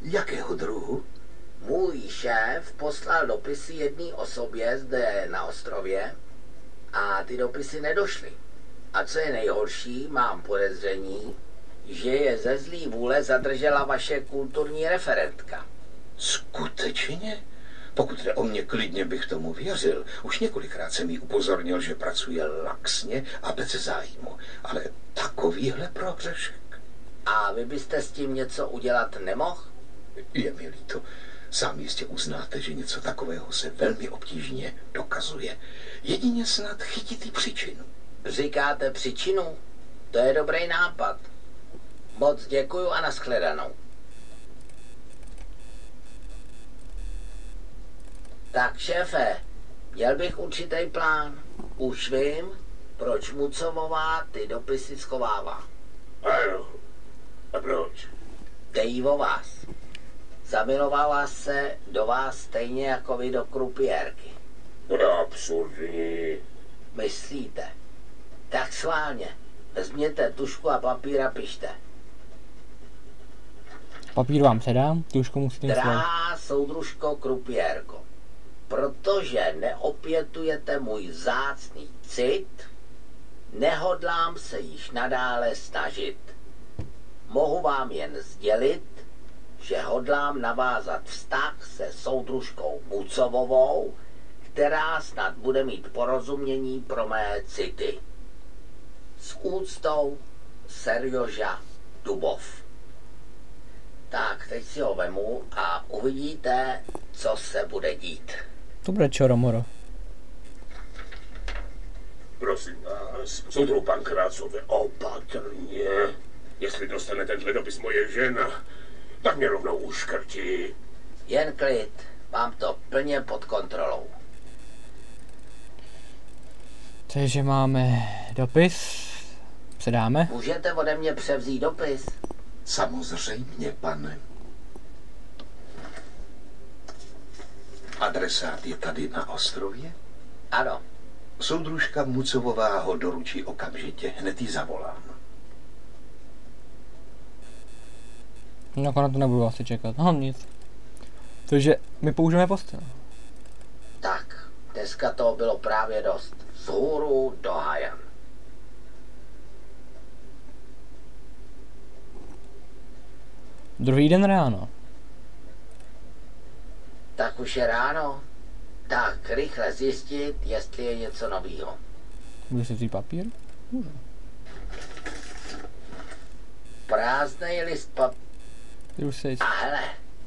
Jakého druhu? Můj šéf poslal dopisy jedné osobě zde na ostrově a ty dopisy nedošly. A co je nejhorší, mám podezření, že je ze zlý vůle zadržela vaše kulturní referentka. Skutečně? Pokud jde o mě, klidně bych tomu věřil. Už několikrát jsem jí upozornil, že pracuje laxně a bez zájmu. Ale takovýhle prohřešek. A vy byste s tím něco udělat nemohl? Je mi líto. Sám jistě uznáte, že něco takového se velmi obtížně dokazuje. Jedině snad chytit příčinu. Říkáte příčinu? To je dobrý nápad. Moc děkuju a nashledanou. Tak šéfe, měl bych určitý plán. Už vím, proč Mucovová ty dopisy schovává. Ano. A proč? Jde o vás. Zamilovala se do vás stejně jako vy do krupiérky. To je absurdní. Myslíte? Tak schválně. Vezměte tušku a papír a pište. Papír vám předám, tušku musíte mít svou. Drahá soudružko krupiérko, protože neopětujete můj vzácný cit, nehodlám se již nadále snažit. Mohu vám jen sdělit, že hodlám navázat vztah se soudružkou Mucovovou, která snad bude mít porozumění pro mé city. S úctou Serjoža Dubov. Tak, teď si ho vemu a uvidíte, co se bude dít. To bude čoromoro. Prosím vás, soudruhu Pankrácové, opatrně. Jestli dostane tenhle dopis moje žena, tak mě rovnou uškrtí. Jen klid, mám to plně pod kontrolou. Takže máme dopis. Předáme. Můžete ode mě převzít dopis? Samozřejmě, pane. Adresát je tady na ostrově? Ano. Soudružka Mucovová ho doručí okamžitě, hned ji zavolám. No, na to nebudu asi čekat. No, nic. Takže my použijeme postel. Tak, dneska toho bylo právě dost. Vzhůru do hajan. Druhý den ráno. Tak už je ráno. Tak, rychle zjistit, jestli je něco novýho. Můžu si vzít papír? Můžu. Prázdnej list papíru. Ty už jsi. A hele.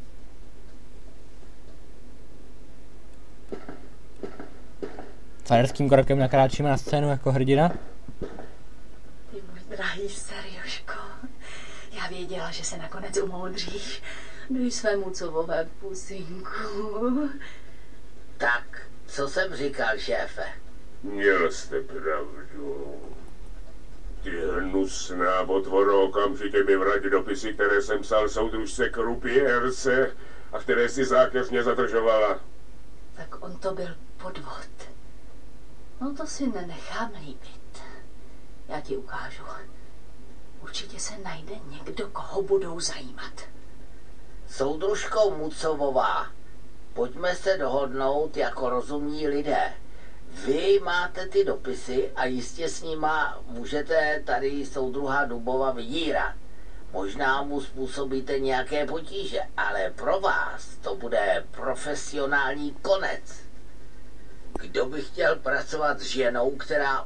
Fajerským krokem nakráčíme na scénu jako hrdina. Ty můj drahý Serjožko, já věděla, že se nakonec umoudříš. Dej svému Mucovové pusinku. Tak, co jsem říkal, šéfe? Měl jste pravdu. Ty hnusná potvoro, okamžitě mi vrať dopisy, které jsem psal soudružce Krupiérce a které si zákeřně zadržovala. Tak on to byl podvod. No to si nenechám líbit. Já ti ukážu. Určitě se najde někdo, koho budou zajímat. Soudružko Mucovová, pojďme se dohodnout jako rozumní lidé. Vy máte ty dopisy a jistě s nima můžete tady soudruha Dubova vydírat. Možná mu způsobíte nějaké potíže, ale pro vás to bude profesionální konec. Kdo by chtěl pracovat s ženou, která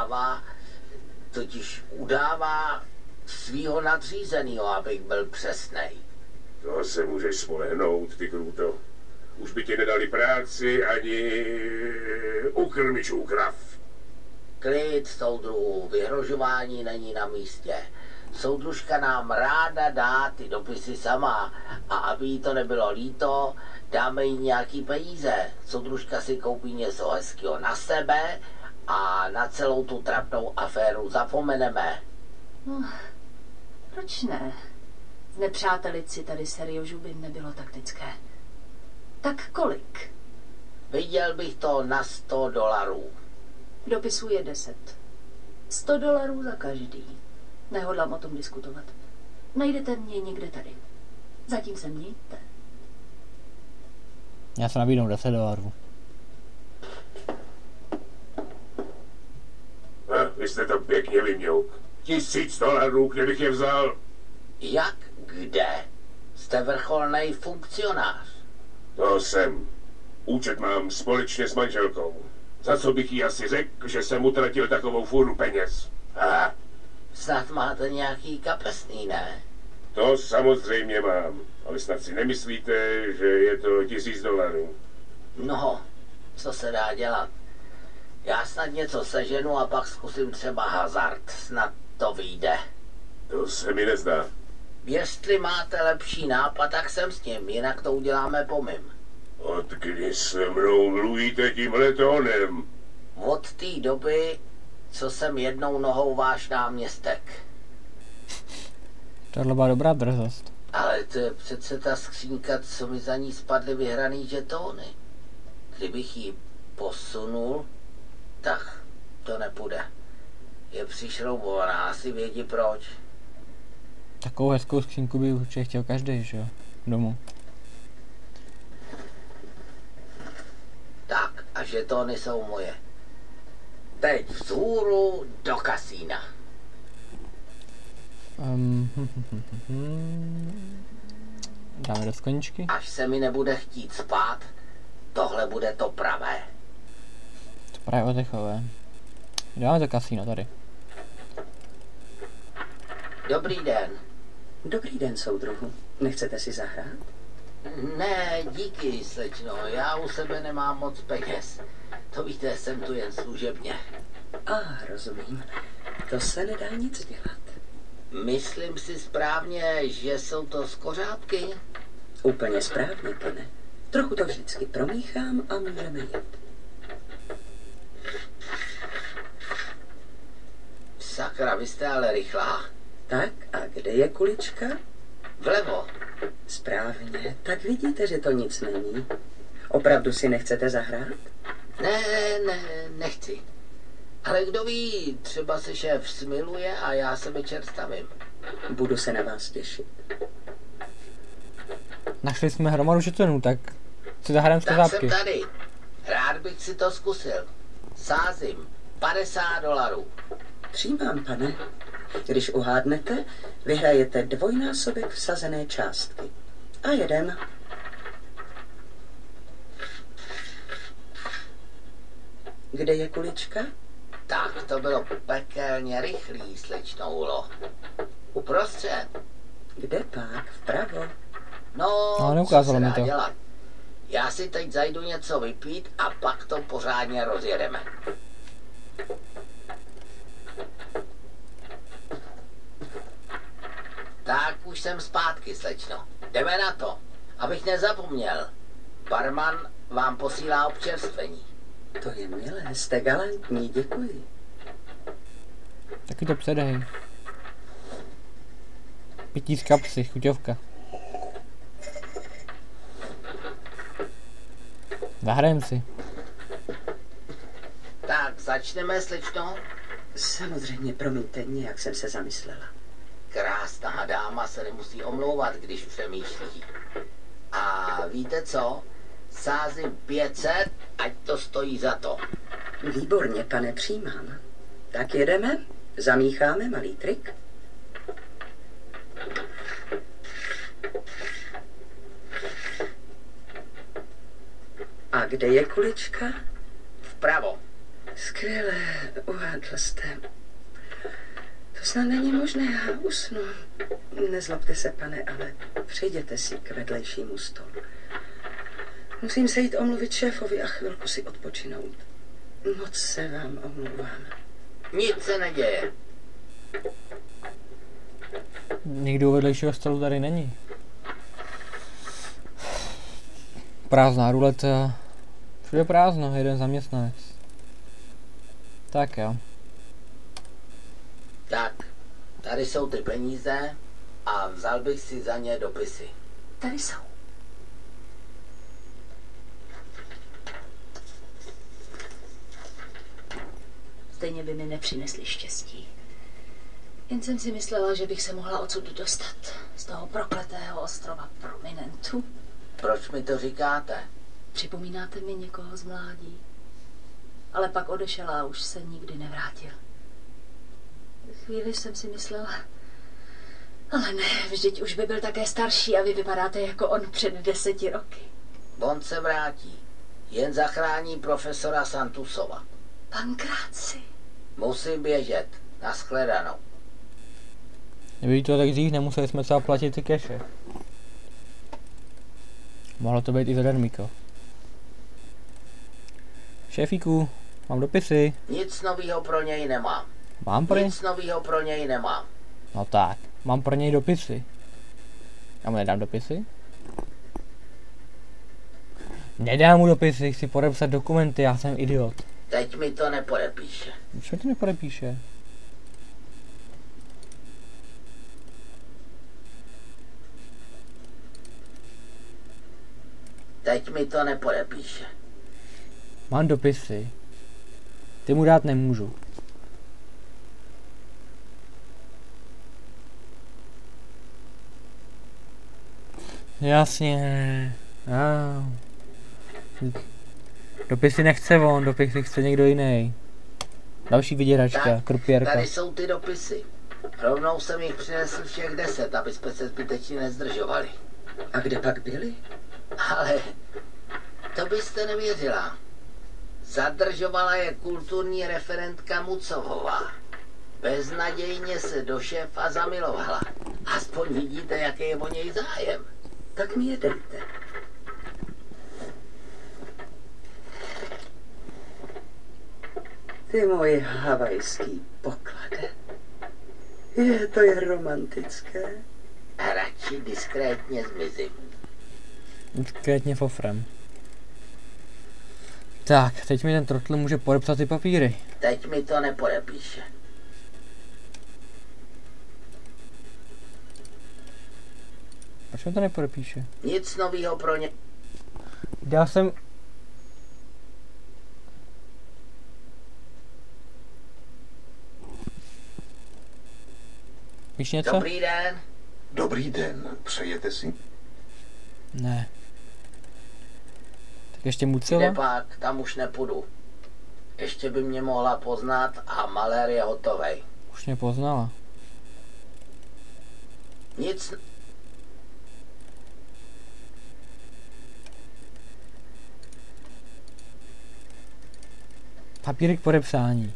udává svýho nadřízenýho, abych byl přesnej. To se můžeš spolehnout, ty kruto. Už by ti nedali práci ani ukrmičů krav. Klid, soudruhu, vyhrožování není na místě. Soudružka nám ráda dá ty dopisy sama a aby jí to nebylo líto, dáme jí nějaký peníze. Soudružka si koupí něco hezkého na sebe a na celou tu trapnou aféru zapomeneme. No, proč ne? Znepřátelit si tady Serjožu by nebylo taktické. Tak kolik? Viděl bych to na $100. Dopisů je 10. $100 za každý. Nehodlám o tom diskutovat. Najdete mě někde tady. Zatím se mějte. Já se nabídnu $10. Vy jste to pěkně vyměuk. $1000, kde bych je vzal? Jak? Kde? Jste vrcholný funkcionář. To jsem. Účet mám společně s manželkou. Za co bych jí asi řekl, že jsem utratil takovou fůru peněz? Aha. Snad máte nějaký kapesný, ne? To samozřejmě mám. Ale snad si nemyslíte, že je to $1000? No, co se dá dělat? Já snad něco seženu a pak zkusím třeba hazard. Snad to vyjde. To se mi nezdá. Jestli máte lepší nápad, tak jsem s ním, jinak to uděláme po mým. Od kdy se mnou mluvíte tímhle tónem? Od té doby, co jsem jednou nohou váš náměstek. Tohle byla dobrá drzost. Ale to je přece ta skřínka, co mi za ní spadly vyhraný žetóny. Kdybych ji posunul, tak to nepůjde. Je přišroubovaná, asi vědí proč. Takovou hezkou skřínku by určitě chtěl každý, že jo? Domů. Tak, a žetóny jsou moje. Teď vzhůru do kasína. Dáme do skleničky. Až se mi nebude chtít spát, tohle bude to pravé. To právě oddechové. Dáme to kasíno tady. Dobrý den. Dobrý den, soudruhu. Nechcete si zahrát? Ne, díky, slečno, já u sebe nemám moc peněz. To víte, jsem tu jen služebně. Rozumím. To se nedá nic dělat. Myslím si správně, že jsou to skořápky? Úplně správně, pane. Trochu to vždycky promíchám a můžeme jít. Sakra, vy jste ale rychlá. Tak, a kde je kulička? Vlevo. Správně. Tak vidíte, že to nic není. Opravdu si nechcete zahrát? Ne, nechci. Ale kdo ví, třeba se šéf smiluje a já se večer stavím. Budu se na vás těšit. Našli jsme hromadu žetonů, tak si zahrajeme Tak skořápky. jsem tady. Rád bych si to zkusil. Sázím $50. Přijímám, pane. Když uhádnete, vyhrajete dvojnásobek vsazené částky. A jedem. Kde je kulička? Tak to bylo pekelně rychlý, slečno Ulo. Uprostřed. Kde pak? Vpravo. No, co neukázalo se mi dá to. dělat? Já si teď zajdu něco vypít a pak to pořádně rozjedeme. Tak už jsem zpátky, slečno. Jdeme na to. Abych nezapomněl. Barman vám posílá občerstvení. To je milé, jste galantní, děkuji. Taky to předej. Pití z kapsy, chuťovka. Zahrajem si. Tak, začneme, slečno. Samozřejmě, promiňte, nějak jsem se zamyslela. Krásná dáma se nemusí omlouvat, když přemýšlí. A víte co? Sázím 500, ať to stojí za to. Výborně, pane, přijímám. Tak jedeme, zamícháme malý trik. A kde je kulička? Vpravo. Skvěle, uhádl jste. To snad není možné, já usnu. Nezlobte se, pane, ale přijděte si k vedlejšímu stolu. Musím se jít omluvit šéfovi a chvilku si odpočinout. Moc se vám omlouvám. Nic se neděje. Nikdo u vedlejšího stolu tady není. Prázdná ruleta. Všude prázdno, jeden zaměstnanec. Tak jo. Tak, tady jsou ty peníze a vzal bych si za ně dopisy. Tady jsou. Stejně by mi nepřinesli štěstí. Jen jsem si myslela, že bych se mohla odsud dostat. Z toho prokletého ostrova Prominentu. Proč mi to říkáte? Připomínáte mi někoho z mládí. Ale pak odešel a už se nikdy nevrátil. Chvíli jsem si myslela... Ale ne, vždyť už by byl také starší a vy vypadáte jako on před 10 roky. On se vrátí. Jen zachrání profesora Santusova. Pankráci. Musím běžet. Nashledanou. Kdyby to tak dřív, nemuseli jsme třeba platit ty keše. Mohlo to být i zadarmíko. Šéfíku, mám dopisy. Nic novýho pro něj nemám. Mám pro něj? Nic novýho pro něj nemám. No tak, mám pro něj dopisy. Já mu nedám dopisy? Nedám mu dopisy, chci podepsat dokumenty, já jsem idiot. Teď mi to nepodepíše. Proč mi to nepodepíše? Teď mi to nepodepíše. Mám dopisy. Ty mu dát nemůžu. Jasně. Dopisy nechce on, dopisy chce někdo jiný. Další vyděračka, Tak, krupěrka. tady jsou ty dopisy. Rovnou jsem jich přinesl všech 10, aby jsme se zbytečně nezdržovali. A kde pak byli? Ale to byste nevěřila. Zadržovala je kulturní referentka Mucovová. Beznadějně se do šéfa zamilovala. Aspoň vidíte, jaký je o něj zájem. Tak mi je dejte. Ty moje havajský poklade. To je romantické. Radši diskrétně zmizím. Diskrétně fofrem. Tak, teď mi ten trotl může podepsat ty papíry. Teď mi to nepodepíše. Proč mi to nepodepíše? Nic novýho pro ně. Já jsem... Víš něco? Dobrý den. Dobrý den, přejete si? Ne. Tak ještě Kde Mucova? pak, tam už nepůjdu. Ještě by mě mohla poznat a malér je hotovej. Už mě poznala. Nic. Papírek podepsání.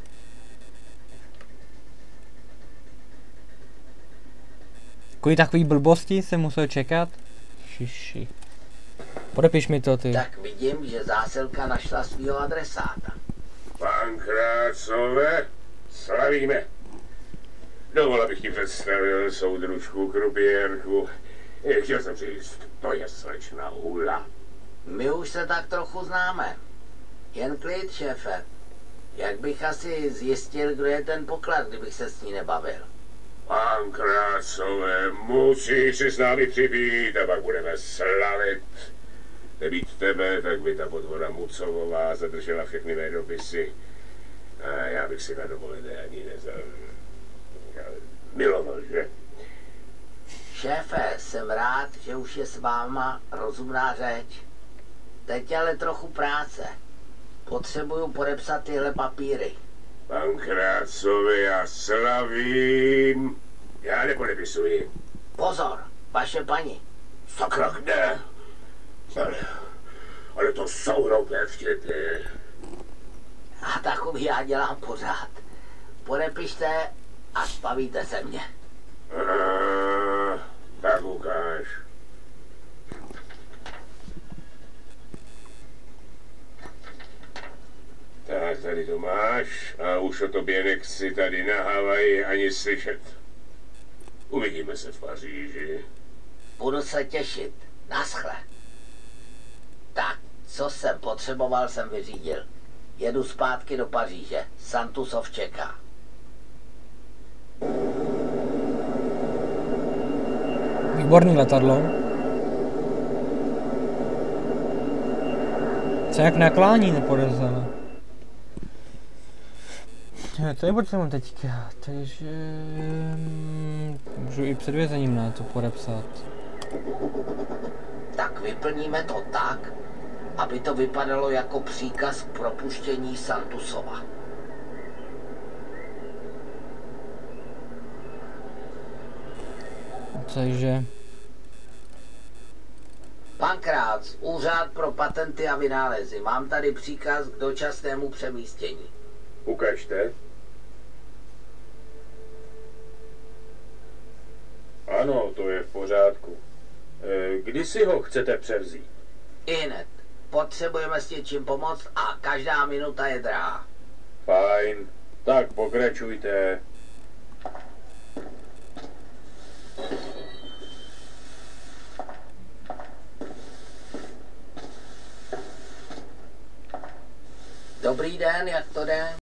Kvůli takový blbosti jsem musel čekat? Šiši. Podepiš mi to, ty. Tak vidím, že zásilka našla svýho adresáta. Pankrácové, slavíme. Dovol, abych ti představil soudružku Krupěrku. Chtěl jsem říct, to je slečna Hula. My už se tak trochu známe. Jen klid, šéfe. Jak bych asi zjistil, kdo je ten poklad, kdybych se s ní nebavil? Pankrácové, musíš si s námi připít a pak budeme slavit. Nebýt tebe, tak by ta potvora Mucovová zadržela všechny mé dopisy. A já bych si na dovolené ani miloval, že? Šéfe, jsem rád, že už je s váma rozumná řeč. Teď ale trochu práce. Potřebuju podepsat tyhle papíry. Pankrácové, já slavím. Já nepodepisuji. Pozor, vaše paní. Sakra, ne. Ale to jsou hloupé vtipy. A takový já dělám pořád. Podepište a zbavíte se mě. Tak ukáž. Tak tady to máš a už o tobě nechci tady na Havaji ani slyšet. Uvidíme se v Paříži. Budu se těšit. Naschle. Tak, co jsem potřeboval, jsem vyřídil. Jedu zpátky do Paříže. Santusov čeká. Výborný letadlo. Se jak naklání nepodezřele. To je potřeba teďka, takže můžu i před vězením na to podepsat. Tak vyplníme to tak, aby to vypadalo jako příkaz k propuštění Santusova. Takže... Pan Krác, Úřad pro patenty a vynálezy. Mám tady příkaz k dočasnému přemístění. Ukažte. Ano, to je v pořádku. Kdy si ho chcete převzít? Ihned. Potřebujeme s něčím pomoct a každá minuta je drahá. Fajn. Tak pokračujte. Dobrý den, jak to jde?